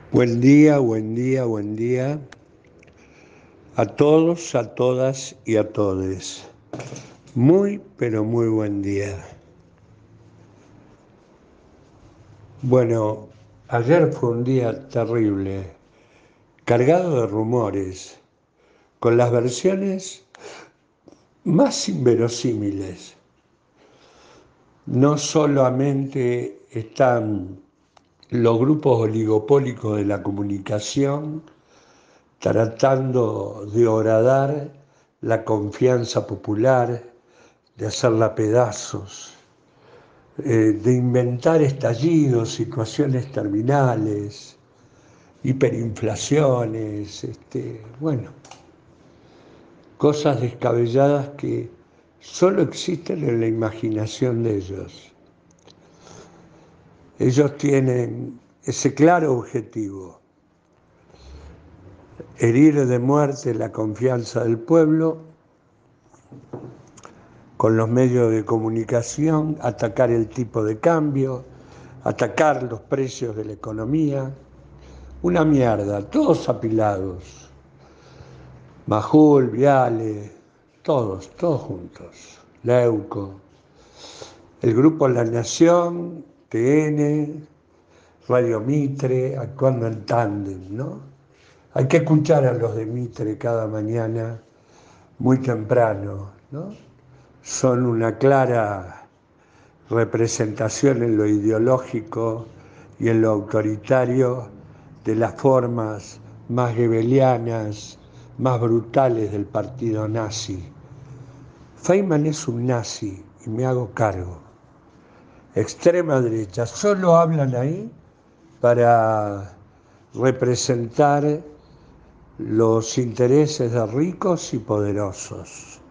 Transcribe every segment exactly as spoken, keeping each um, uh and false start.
Buen día, buen día, buen día a todos, a todas y a todes. Muy, pero muy buen día. Bueno, ayer fue un día terrible, cargado de rumores, con las versiones más inverosímiles. No solamente están los grupos oligopólicos de la comunicación tratando de horadar la confianza popular, de hacerla pedazos, eh, de inventar estallidos, situaciones terminales, hiperinflaciones, este, bueno, cosas descabelladas que solo existen en la imaginación de ellos. Ellos tienen ese claro objetivo: herir de muerte la confianza del pueblo con los medios de comunicación, atacar el tipo de cambio, atacar los precios de la economía. Una mierda, todos apilados. Majul, Viale, todos, todos juntos. Leuco, el grupo La Nación, T N, Radio Mitre, actuando en tándem, ¿no? Hay que escuchar a los de Mitre cada mañana, muy temprano, ¿no? Son una clara representación en lo ideológico y en lo autoritario de las formas más goebbelianas, más brutales del partido nazi. Feynman es un nazi y me hago cargo. Extrema derecha, solo hablan ahí para representar los intereses de ricos y poderosos,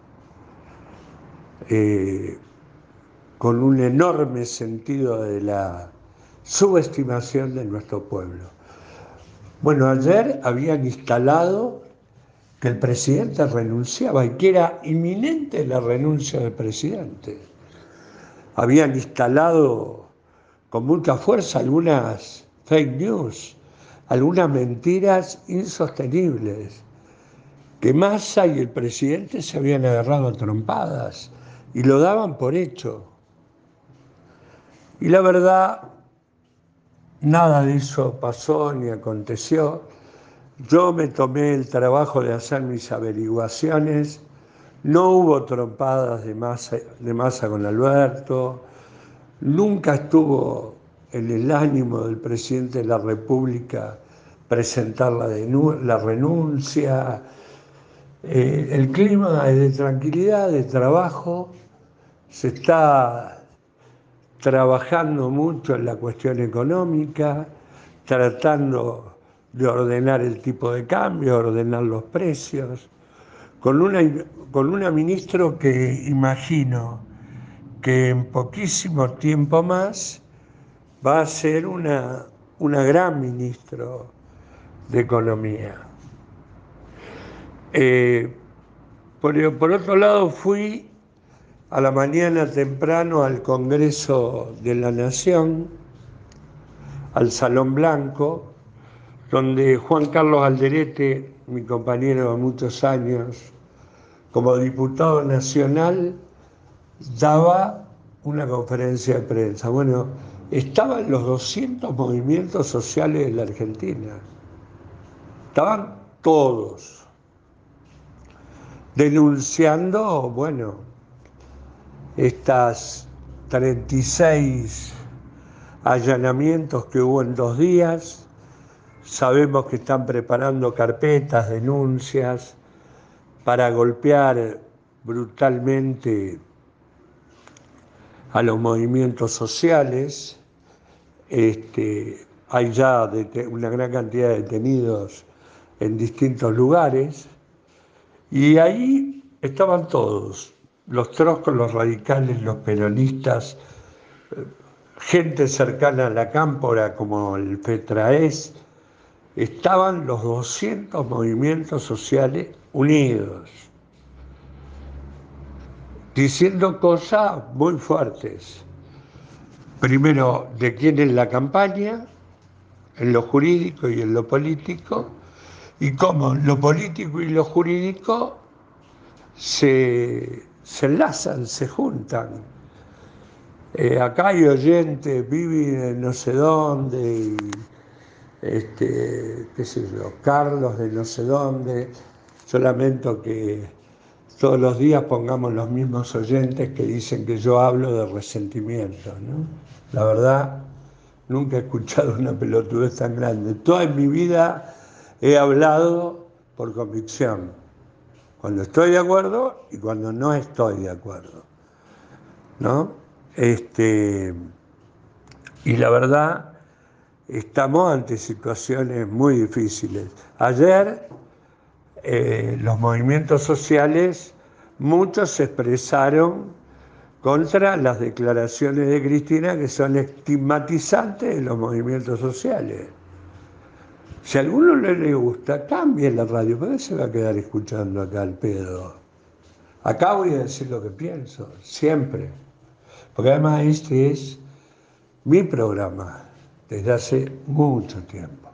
eh, con un enorme sentido de la subestimación de nuestro pueblo. Bueno, ayer habían instalado que el presidente renunciaba y que era inminente la renuncia del presidente. Habían instalado con mucha fuerza algunas fake news, algunas mentiras insostenibles, que Massa y el presidente se habían agarrado a trompadas y lo daban por hecho. Y la verdad, nada de eso pasó ni aconteció. Yo me tomé el trabajo de hacer mis averiguaciones. No hubo trompadas de Massa, de Massa con Alberto. Nunca estuvo en el ánimo del presidente de la República presentar la, la renuncia. Eh, el clima es de tranquilidad, de trabajo. Se está trabajando mucho en la cuestión económica, tratando de ordenar el tipo de cambio, ordenar los precios, con una, con una ministra que imagino que en poquísimo tiempo más va a ser una, una gran ministra de Economía. Eh, por, por otro lado, fui a la mañana temprano al Congreso de la Nación, al Salón Blanco, donde Juan Carlos Alderete, mi compañero de muchos años, como diputado nacional, daba una conferencia de prensa. Bueno, estaban los doscientos movimientos sociales de la Argentina. Estaban todos denunciando, bueno, estas treinta y seis allanamientos que hubo en dos días. Sabemos que están preparando carpetas, denuncias, para golpear brutalmente a los movimientos sociales. Este, hay ya una gran cantidad de detenidos en distintos lugares, y ahí estaban todos, los troscos, los radicales, los peronistas, gente cercana a la cámpora como el FETRAES. Estaban los doscientos movimientos sociales unidos, diciendo cosas muy fuertes. Primero, de quién es la campaña, en lo jurídico y en lo político, y cómo lo político y lo jurídico se, se enlazan, se juntan. Eh, acá hay oyentes, viven en no sé dónde, y este, qué sé yo, Carlos de no sé dónde. Yo lamento que todos los días pongamos los mismos oyentes que dicen que yo hablo de resentimiento, ¿no? La verdad, nunca he escuchado una pelotudez tan grande. Toda mi vida he hablado por convicción, cuando estoy de acuerdo y cuando no estoy de acuerdo, ¿no? Este, y la verdad, estamos ante situaciones muy difíciles. Ayer, eh, los movimientos sociales, muchos se expresaron contra las declaraciones de Cristina, que son estigmatizantes de los movimientos sociales. Si a alguno no le gusta, cambie la radio, ¿por qué se va a quedar escuchando acá al pedo? Acá voy a decir lo que pienso, siempre. Porque además este es mi programa desde hace mucho tiempo.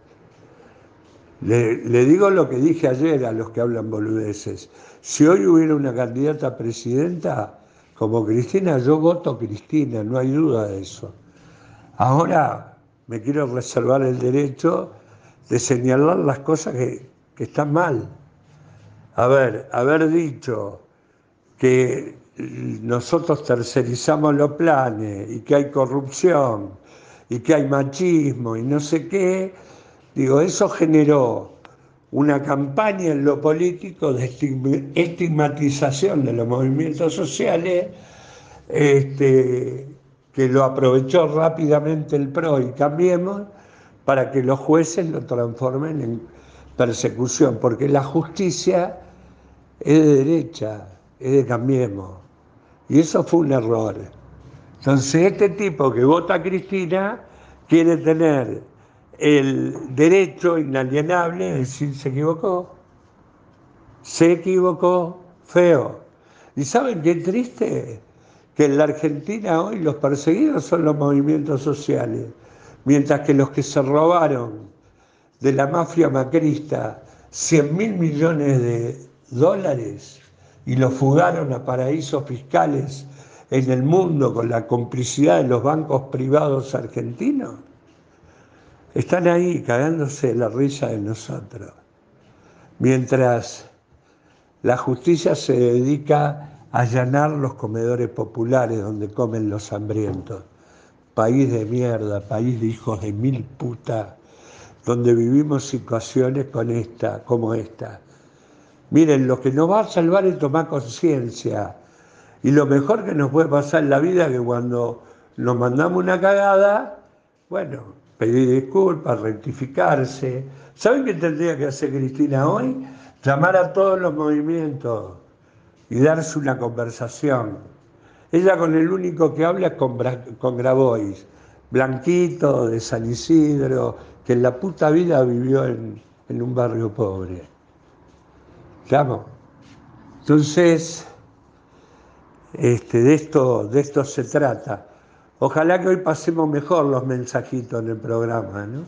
Le, le digo lo que dije ayer a los que hablan boludeces. Si hoy hubiera una candidata a presidenta como Cristina, yo voto Cristina, no hay duda de eso. Ahora me quiero reservar el derecho de señalar las cosas que, que están mal. A ver, haber dicho que nosotros tercerizamos los planes y que hay corrupción y que hay machismo y no sé qué, digo, eso generó una campaña en lo político de estigmatización de los movimientos sociales, este, que lo aprovechó rápidamente el P R O y Cambiemos para que los jueces lo transformen en persecución, porque la justicia es de derecha, es de Cambiemos, y eso fue un error. Entonces este tipo que vota a Cristina quiere tener el derecho inalienable de decir se equivocó, se equivocó feo. ¿Y saben qué triste? Que en la Argentina hoy los perseguidos son los movimientos sociales, mientras que los que se robaron de la mafia macrista cien mil millones de dólares y los fugaron a paraísos fiscales en el mundo con la complicidad de los bancos privados argentinos, están ahí cagándose la risa de nosotros. Mientras la justicia se dedica a allanar los comedores populares donde comen los hambrientos. País de mierda, país de hijos de mil puta, donde vivimos situaciones con esta, como esta. Miren, lo que nos va a salvar es tomar conciencia. Y lo mejor que nos puede pasar en la vida es que cuando nos mandamos una cagada, bueno, pedir disculpas, rectificarse. ¿Saben qué tendría que hacer Cristina hoy? Llamar a todos los movimientos y darse una conversación. Ella con el único que habla es con, con Grabois, blanquito de San Isidro, que en la puta vida vivió en, en un barrio pobre. ¿Estamos? Entonces, este, de, esto, de esto se trata. Ojalá que hoy pasemos mejor los mensajitos en el programa, ¿no?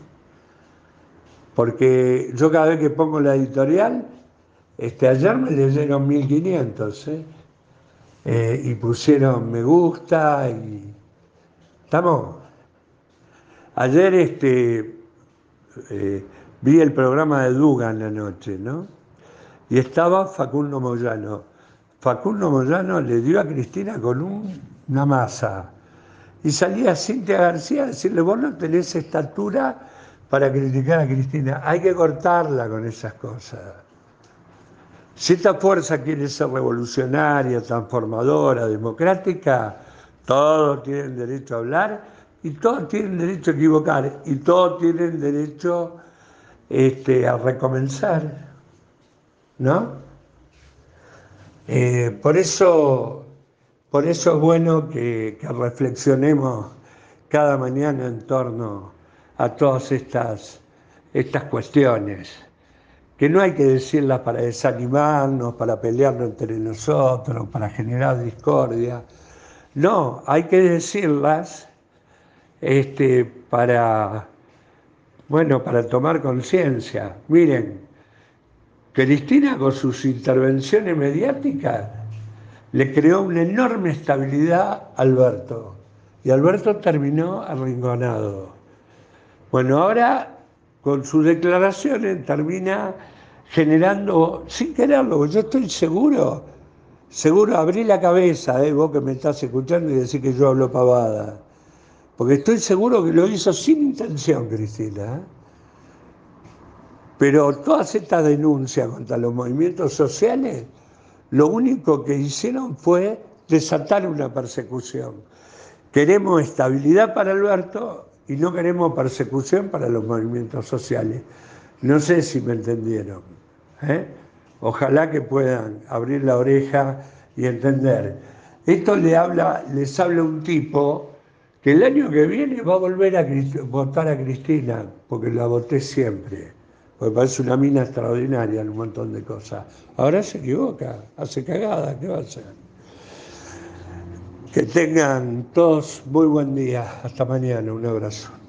Porque yo cada vez que pongo la editorial, este, ayer me leyeron mil quinientos, ¿eh? Eh, y pusieron me gusta y estamos. Ayer este, eh, vi el programa de Dugan la noche, ¿no? Y estaba Facundo Moyano. Facundo Moyano le dio a Cristina con un, una masa. Y salía Cintia García a decirle, vos no tenés estatura para criticar a Cristina. Hay que cortarla con esas cosas. Si esta fuerza quiere ser revolucionaria, transformadora, democrática, todos tienen derecho a hablar y todos tienen derecho a equivocar y todos tienen derecho este, a recomenzar, ¿no? Eh, por eso, por eso es bueno que, que reflexionemos cada mañana en torno a todas estas, estas cuestiones, que no hay que decirlas para desanimarnos, para pelearnos entre nosotros, para generar discordia. No, hay que decirlas este, para, Bueno, para tomar conciencia. Miren, Cristina con sus intervenciones mediáticas le creó una enorme estabilidad a Alberto. Y Alberto terminó arrinconado. Bueno, ahora con sus declaraciones termina generando, sin quererlo, yo estoy seguro, seguro, abrí la cabeza, eh, vos que me estás escuchando y decís que yo hablo pavada, porque estoy seguro que lo hizo sin intención, Cristina. ¿eh? Pero todas estas denuncias contra los movimientos sociales, lo único que hicieron fue desatar una persecución. Queremos estabilidad para Alberto y no queremos persecución para los movimientos sociales. No sé si me entendieron. ¿eh? Ojalá que puedan abrir la oreja y entender. Esto le habla, les habla un tipo que el año que viene va a volver a votar a Cristina, porque la voté siempre, porque parece una mina extraordinaria en un montón de cosas. Ahora se equivoca, hace cagada, ¿qué va a hacer? Que tengan todos muy buen día. Hasta mañana. Un abrazo.